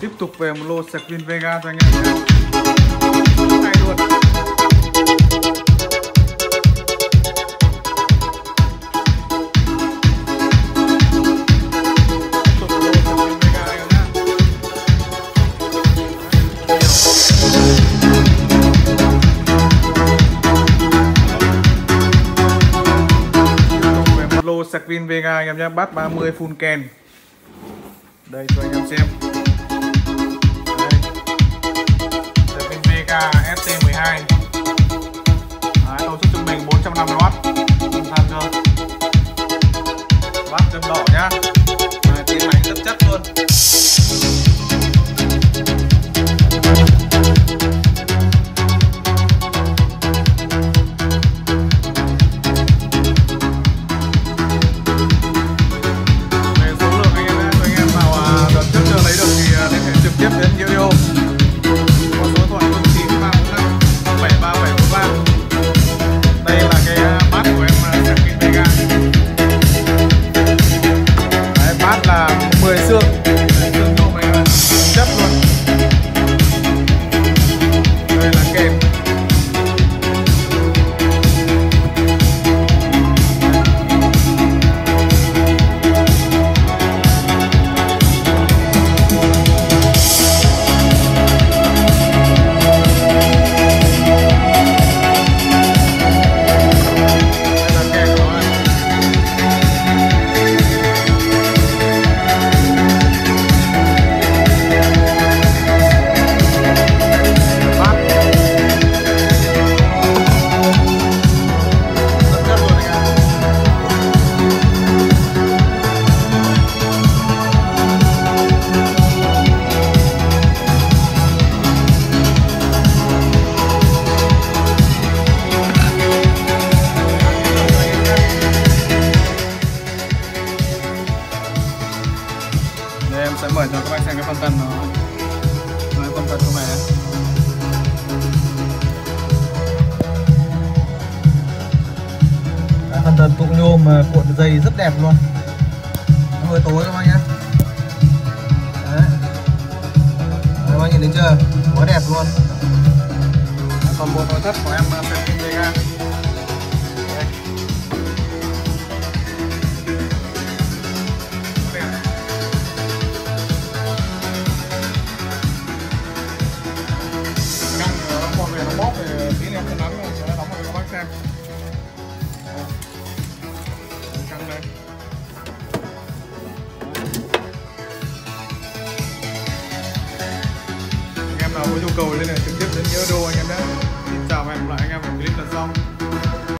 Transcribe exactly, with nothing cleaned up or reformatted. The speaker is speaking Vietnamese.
Tiếp tục về một lô sạc pin Vega cho anh em nhé. Hay luôn. Lô sạc pin Vega anh em nhé, bát ba mươi full ken. Đây cho anh em xem. Đây. Sạc pin Vega ét tê mười hai. Đấy, công suất trung bình bốn trăm năm mươi oát. Không than cơ. Bát châm đỏ nhá. Đấy, tiếng máy rất chất luôn. Tiếp đến video có số điện thoại không chín ba bốn năm bảy ba bảy bốn ba. Đây là cái bát của em sạc pin Vega. Đấy, bát là mười xương, xương độ này là chất luôn. Đây là kèm. Đây em sẽ mở cho các bác xem cái phân tân nó. Đấy, phân tân trong này đấy. Cái phân tân tụ nhôm mà cuộn dây rất đẹp luôn. Nó hơi tối các bác nhé. Đấy. Đấy, các bác nhìn thấy chưa? Quá đẹp luôn. Còn bộ nội thất của em sạc pin Vega. Bóp thì tí nữa em sẽ nắn rồi, sẽ đóng cho các bác xem. Căng đây. Anh em nào có nhu cầu lên này trực tiếp đến nhớ đô anh em nhé.